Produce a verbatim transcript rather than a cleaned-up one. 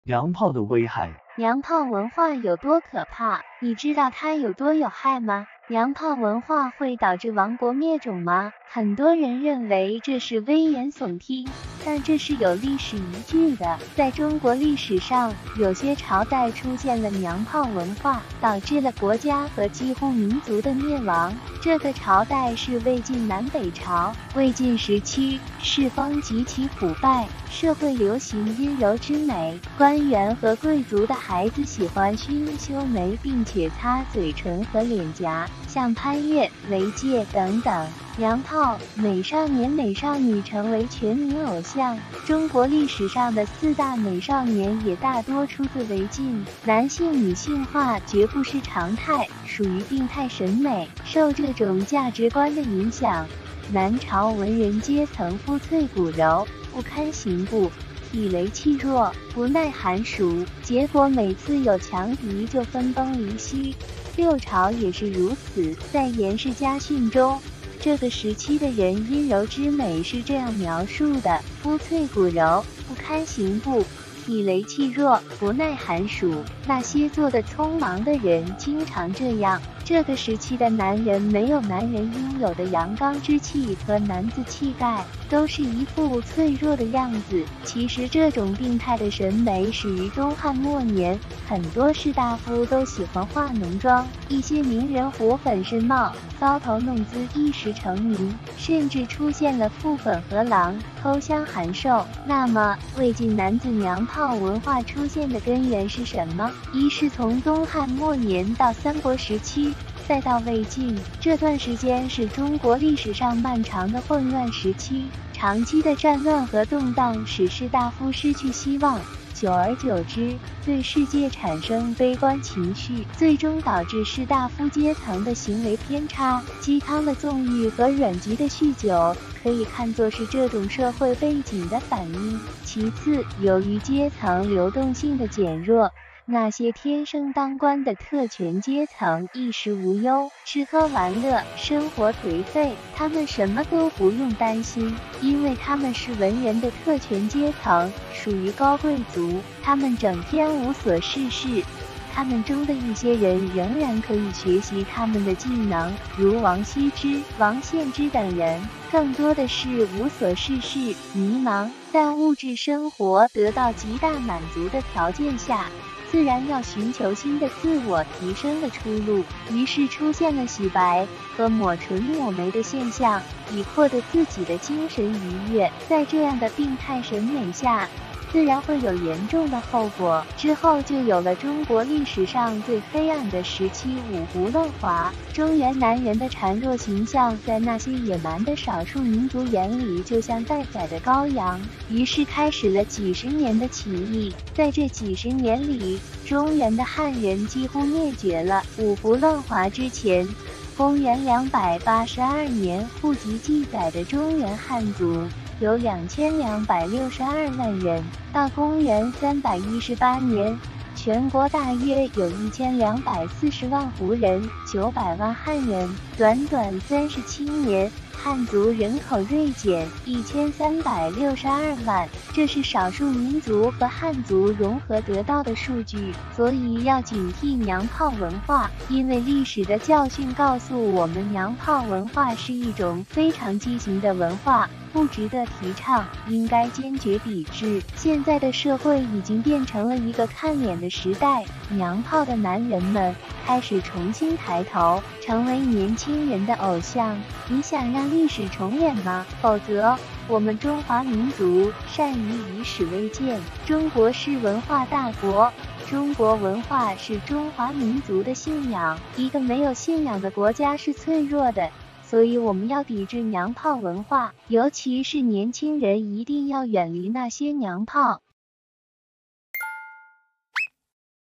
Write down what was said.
娘炮的危害。 娘炮文化有多可怕？你知道它有多有害吗？娘炮文化会导致亡国灭种吗？很多人认为这是危言耸听，但这是有历史依据的。在中国历史上，有些朝代出现了娘炮文化，导致了国家和几乎民族的灭亡。这个朝代是魏晋南北朝。魏晋时期，世风极其腐败，社会流行阴柔之美，官员和贵族的孩子喜欢熏修眉，并且擦嘴唇和脸颊，像潘越、韦介等等。娘炮、美少年、美少女成为全民偶像。中国历史上的四大美少年也大多出自魏晋。男性女性化绝不是常态，属于病态审美。受这种价值观的影响，南朝文人阶层肤脆骨柔，不堪刑部，体雷气弱，不耐寒暑，结果每次有强敌就分崩离析。六朝也是如此。在《颜氏家训》中，这个时期的人阴柔之美是这样描述的：肤脆骨柔，不堪刑部，体雷气弱，不耐寒暑。那些做得匆忙的人经常这样。这个时期的男人没有男人应有的阳刚之气和男子气概，都是一副脆弱的样子。其实这种病态的审美始于东汉末年，很多士大夫都喜欢化浓妆，一些名人火粉身貌，搔头弄姿，一时成名，甚至出现了傅粉和郎、偷香函授。那么魏晋男子娘炮文化出现的根源是什么？一是从东汉末年到三国时期，再到魏晋，这段时间是中国历史上漫长的混乱时期，长期的战乱和动荡使士大夫失去希望，久而久之，对世界产生悲观情绪，最终导致士大夫阶层的行为偏差。鸡汤的纵欲和软极的酗酒可以看作是这种社会背景的反应。其次，由于阶层流动性的减弱，那些天生当官的特权阶层衣食无忧，吃喝玩乐，生活颓废，他们什么都不用担心，因为他们是文人的特权阶层，属于高贵族，他们整天无所事事。他们中的一些人仍然可以学习他们的技能，如王羲之、王献之等人，更多的是无所事事、迷茫。在物质生活得到极大满足的条件下，自然要寻求新的自我提升的出路，于是出现了洗白和抹唇抹眉的现象，以获得自己的精神愉悦。在这样的病态审美下，自然会有严重的后果。之后就有了中国历史上最黑暗的时期——五胡乱华。中原男人的孱弱形象在那些野蛮的少数民族眼里就像待宰的羔羊，于是开始了几十年的起义。在这几十年里，中原的汉人几乎灭绝了。五胡乱华之前，公元两百八十二年户籍记载的中原汉族有两千两百六十二万人，到公元三百一十八年，全国大约有一千两百四十万胡人，九百万汉人。短短三十七年，汉族人口锐减一千三百六十二万，这是少数民族和汉族融合得到的数据。所以要警惕娘炮文化，因为历史的教训告诉我们，娘炮文化是一种非常畸形的文化，不值得提倡，应该坚决抵制。现在的社会已经变成了一个看脸的时代，娘炮的男人们开始重新抬头，成为年轻人的偶像。你想让历史重演吗？否则，我们中华民族善于以史为鉴。中国是文化大国，中国文化是中华民族的信仰。一个没有信仰的国家是脆弱的。所以我们要抵制娘炮文化，尤其是年轻人一定要远离那些娘炮。